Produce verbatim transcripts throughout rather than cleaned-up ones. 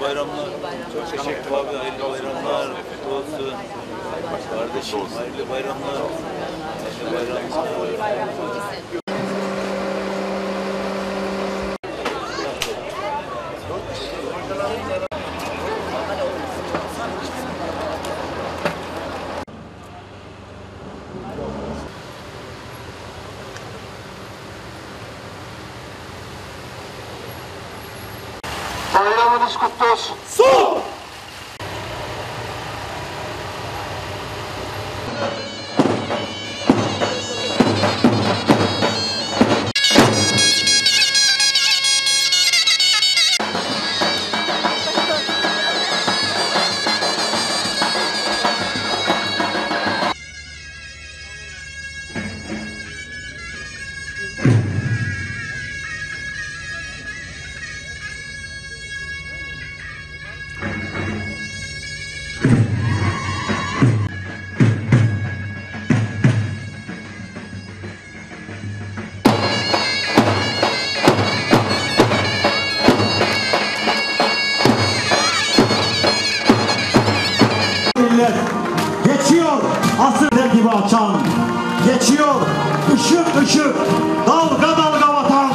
bayramlar. Çok teşekkür ederim abi. Hayırlı bayramlar. Kutlu olsun. Kardeşim hayırlı bayramlar. Hayırlı bayramlar. Bayramınız kutlu olsun. Sol! Geçiyor asırlar gibi açan, geçiyor ışık ışık, dalga dalga vatan,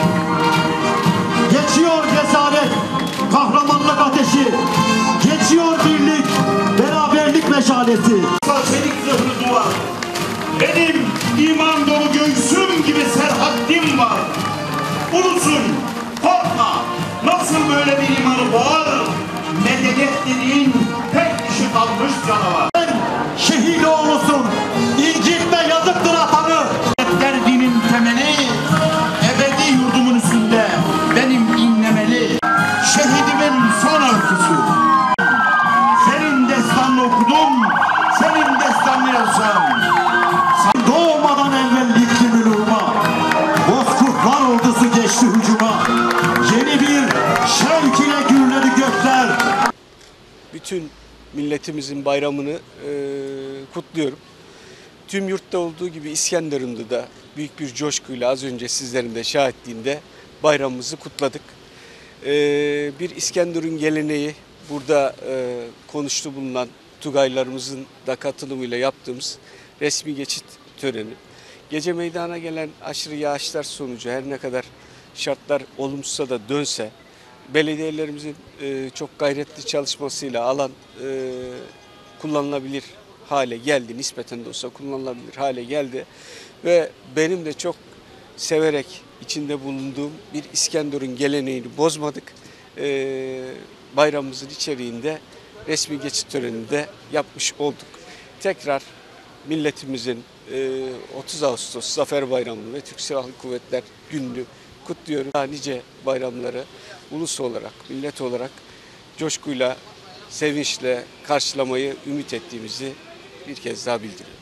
geçiyor cesaret, kahramanlık ateşi, geçiyor birlik, beraberlik meşalesi. Çelik zırhlı duvar, benim iman dolu göğsüm gibi serhaddim var. Ulusun, korkma, nasıl böyle bir imanı var? Medeniyet dediğin tek kişi kalmış canavar. Şehit oğlusun, incitme yazıktır atanı. Derdinin temeli, ebedi yurdumun üstünde benim inlemeli. Şehidimin son öyküsü. Senin destanını okudum, senin destanını yazacağım. Doğmadan evvel gitti müluma, bozkurtlar ordusu geçti hücuma. Yeni bir şevk ile gürledi gökler. Bütün milletimizin bayramını e, kutluyorum. Tüm yurtta olduğu gibi İskenderun'da da büyük bir coşkuyla az önce sizlerin de şahitliğinde bayramımızı kutladık. E, bir İskenderun geleneği burada e, konuştu bulunan Tugaylarımızın da katılımıyla yaptığımız resmi geçit töreni. Gece meydana gelen aşırı yağışlar sonucu her ne kadar şartlar olumsuzsa da dönse, belediyelerimizin e, çok gayretli çalışmasıyla alan e, kullanılabilir hale geldi. Nispeten de olsa kullanılabilir hale geldi. Ve benim de çok severek içinde bulunduğum bir İskenderun geleneğini bozmadık. E, bayramımızın içeriğinde resmi geçit töreninde yapmış olduk. Tekrar milletimizin e, otuz Ağustos Zafer Bayramı'nı ve Türk Silahlı Kuvvetler Günü'nü kutluyorum. Daha nice bayramları ulus olarak, millet olarak coşkuyla, sevinçle karşılamayı ümit ettiğimizi bir kez daha bildiriyorum.